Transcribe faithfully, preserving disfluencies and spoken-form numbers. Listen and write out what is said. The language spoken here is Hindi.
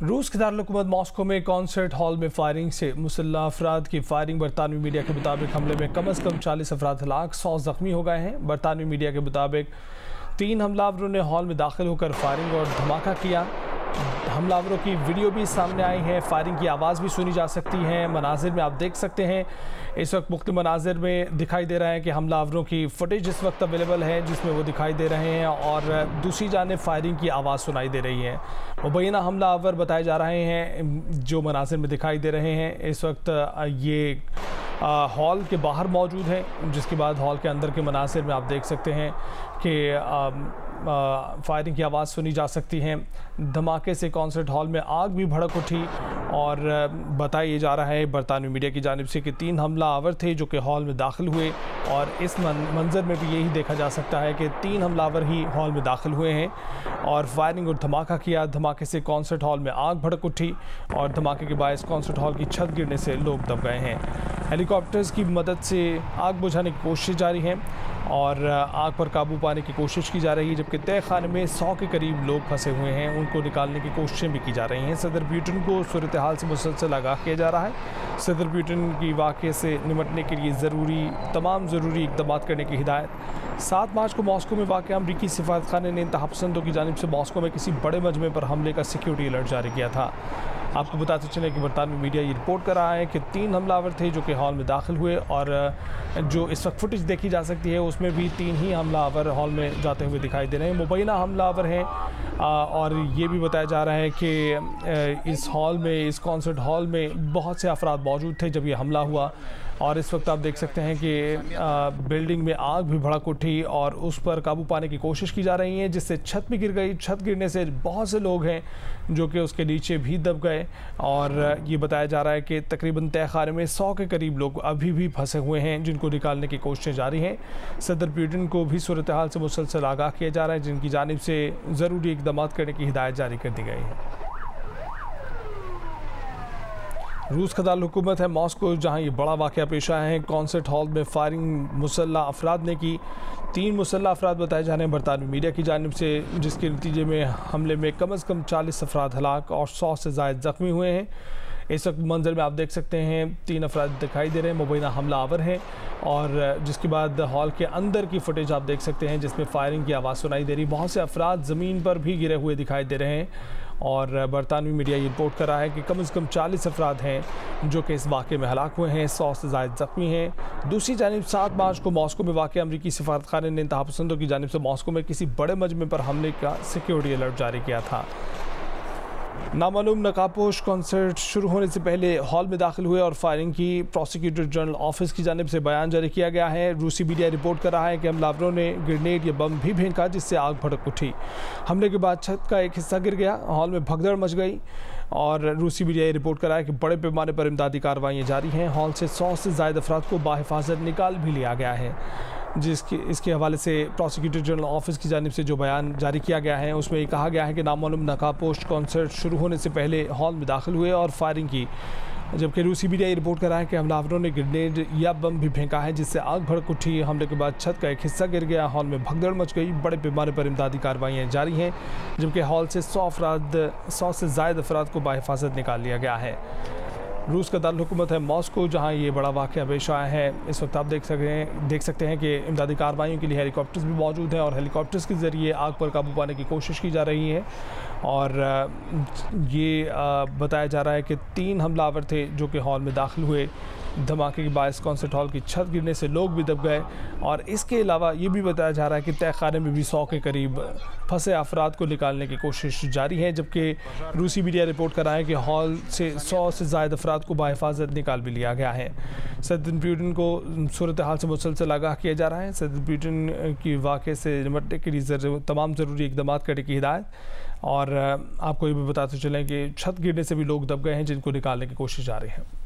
रूस के दारुल-हुकूमत मॉस्को में कॉन्सर्ट हॉल में फायरिंग से मुसल्लह अफराद की फायरिंग। बरतानवी मीडिया के मुताबिक हमले में कम अज़ कम चालीस अफराद हलाक, सौ ज़ख्मी हो गए हैं। बरतानवी मीडिया के मुताबिक तीन हमलावरों ने हॉल में दाखिल होकर फायरिंग और धमाका किया। हमलावरों की वीडियो भी सामने आई है, फायरिंग की आवाज़ भी सुनी जा सकती है। मनाजिर में आप देख सकते हैं, इस वक्त मुख्तलिफ मनाजिर में दिखाई दे रहा है कि हमलावरों की फुटेज इस वक्त अवेलेबल है जिसमें वो दिखाई दे रहे हैं और दूसरी जानिब फायरिंग की आवाज़ सुनाई दे रही है। मुबैना हमलावर बताए जा रहे हैं जो मनाजिर में दिखाई दे रहे हैं। इस वक्त ये हॉल के बाहर मौजूद है, जिसके बाद हॉल के अंदर के मनासिर में आप देख सकते हैं कि फायरिंग की आवाज़ सुनी जा सकती है। धमाके से कॉन्सर्ट हॉल में आग भी भड़क उठी और बताया जा रहा है बरतानवी मीडिया की जानिब से कि तीन हमलावर थे जो कि हॉल में दाखिल हुए और इस मन, मंजर में भी यही देखा जा सकता है कि तीन हमलावर ही हॉल में दाखिल हुए हैं और फायरिंग और धमाका किया। धमाके से कॉन्सर्ट हॉल में आग भड़क उठी और धमाके के बायस कॉन्सर्ट हॉल की छत गिरने से लोग दब गए हैं। हेलीकॉप्टर्स की मदद से आग बुझाने की कोशिश जारी है और आग पर काबू पाने की कोशिश की जा रही है, जबकि तय खाने में सौ के करीब लोग फंसे हुए हैं, उनको निकालने की कोशिशें भी की जा रही हैं। सदर पुतिन को सूरत हाल से मुसलसल आगाह किया जा रहा है। सदर पुतिन की वाक़े से निपटने के लिए ज़रूरी तमाम ज़रूरी इक़दाम करने की हिदायत। सात मार्च को मॉस्को में वाक़ अमरीकी सिफारतखाने ने इंतहापसंदों की जानिब से मॉस्को में किसी बड़े मजमे पर हमले का सिक्योरिटी अलर्ट जारी किया था। आपको बताते चले कि बरतानवी मीडिया ये रिपोर्ट कर रहा है कि तीन हमलावर थे जो कि हॉल में दाखिल हुए और जो इस वक्त फुटेज देखी जा सकती है उसमें भी तीन ही हमलावर हॉल में जाते हुए दिखाई दे रहे हैं। मुबैना हमलावर हैं और ये भी बताया जा रहा है कि इस हॉल में, इस कॉन्सर्ट हॉल में बहुत से अफराद मौजूद थे जब ये हमला हुआ और इस वक्त आप देख सकते हैं कि बिल्डिंग में आग भी भड़क उठी और उस पर काबू पाने की कोशिश की जा रही है, जिससे छत भी गिर गई। छत गिरने से बहुत से लोग हैं जो कि उसके नीचे भी दब गए और ये बताया जा रहा है कि तकरीबन तय खाने में सौ के करीब लोग अभी भी फंसे हुए हैं जिनको निकालने की कोशिशें जारी हैं। सदर पुतिन को भी सूरत हाल से मुसलसल आगाह किया जा रहा है, जिनकी जानिब से ज़रूरी इक़दाम करने की हिदायत जारी कर दी गई है। रूस का दारुल-हुकूमत है मॉस्को, जहां ये बड़ा वाक़या पेश आया है। कॉन्सर्ट हॉल में फायरिंग मुसल्लह अफराद ने की। तीन मुसल्लह अफराद बताए जा रहे हैं बरतानवी मीडिया की जानिब से, जिसके नतीजे में हमले में कम अज़ कम चालीस अफराद हलाक और सौ से ज़ायद ज़ख्मी हुए हैं। इस वक्त मंजर में आप देख सकते हैं तीन अफराद दिखाई दे रहे हैं, मुबैना हमलावर हैं और जिसके बाद हॉल के अंदर की फुटेज आप देख सकते हैं जिसमें फायरिंग की आवाज़ सुनाई दे रही। बहुत से अफराद ज़मीन पर भी गिरे हुए दिखाई दे रहे हैं और बरतानवी मीडिया ये रिपोर्ट कर रहा है कि कम अज़ कम चालीस अफराद हैं जो कि इस वाक़े में हलाक हुए हैं, सौ से ज़ायद ज़ख्मी हैं। दूसरी जानिब सात मार्च को मॉस्को में वाक़ अमरीकी सिफारतखाने ने इंतहापसंदों की जानिब से मॉस्को में किसी बड़े मजमे पर हमले का सिक्योरिटी अलर्ट जारी किया था। नामालूम नकाबपोश कॉन्सर्ट शुरू होने से पहले हॉल में दाखिल हुए और फायरिंग की। प्रोसिक्यूटर जनरल ऑफिस की जानिब से बयान जारी किया गया है। रूसी मीडिया रिपोर्ट कर रहा है कि हमलावरों ने ग्रेनेड या बम भी फेंका जिससे आग भड़क उठी। हमले के बाद छत का एक हिस्सा गिर गया, हॉल में भगदड़ मच गई और रूसी मीडिया रिपोर्ट कर रहा है कि बड़े पैमाने पर इमदादी कार्रवाइयाँ जारी हैं। हॉल से सौ से ज़ायद अफराद को बाहिफाजत निकाल भी लिया गया है। जिसके इसके हवाले से प्रोसिक्यूटर जनरल ऑफिस की जानिब से जो बयान जारी किया गया है उसमें ये कहा गया है कि नामालूम नकाबपोश कॉन्सर्ट शुरू होने से पहले हॉल में दाखिल हुए और फायरिंग की, जबकि रूसी मीडिया ये रिपोर्ट कर रहा है कि हमलावरों ने ग्रेनेड या बम भी फेंका है जिससे आग भड़क उठी। हमले के बाद छत का एक हिस्सा गिर गया, हॉल में भगदड़ मच गई। बड़े पैमाने पर इमदादी कार्रवाइयाँ जारी हैं, जबकि हॉल से सौ अफराद सौ से ज़ायद अफराद को बाहिफाजत निकाल लिया गया है। रूस का दारुल-हुकूमत है मॉस्को, जहां ये बड़ा वाक़या पेश आया है। इस वक्त आप देख सकते हैं देख सकते हैं कि इमदादी कार्रवाइयों के लिए हेलीकॉप्टर्स भी मौजूद हैं और हेलीकॉप्टर्स के ज़रिए आग पर काबू पाने की कोशिश की जा रही है और ये बताया जा रहा है कि तीन हमलावर थे जो कि हॉल में दाखिल हुए। धमाके के बायस कॉन्सर्ट हॉल की छत गिरने से लोग भी दब गए और इसके अलावा ये भी बताया जा रहा है कि तय खाने में भी सौ के करीब फंसे अफराद को निकालने की कोशिश जारी है, जबकि रूसी मीडिया रिपोर्ट कर रहा है कि हॉल से सौ से ज़ायद अफराद को बाहिफाजत निकाल भी लिया गया है। सदर पुतिन को सूरत हाल से मुसलसल आगाह किया जा रहा है। सदर पुतिन की वाक़े से निपटने के लिए तमाम ज़रूरी इक़दाम करने की हिदायत और आपको ये भी बताते चलें कि छत गिरने से भी लोग दब गए हैं जिनको निकालने की कोशिश जारी है।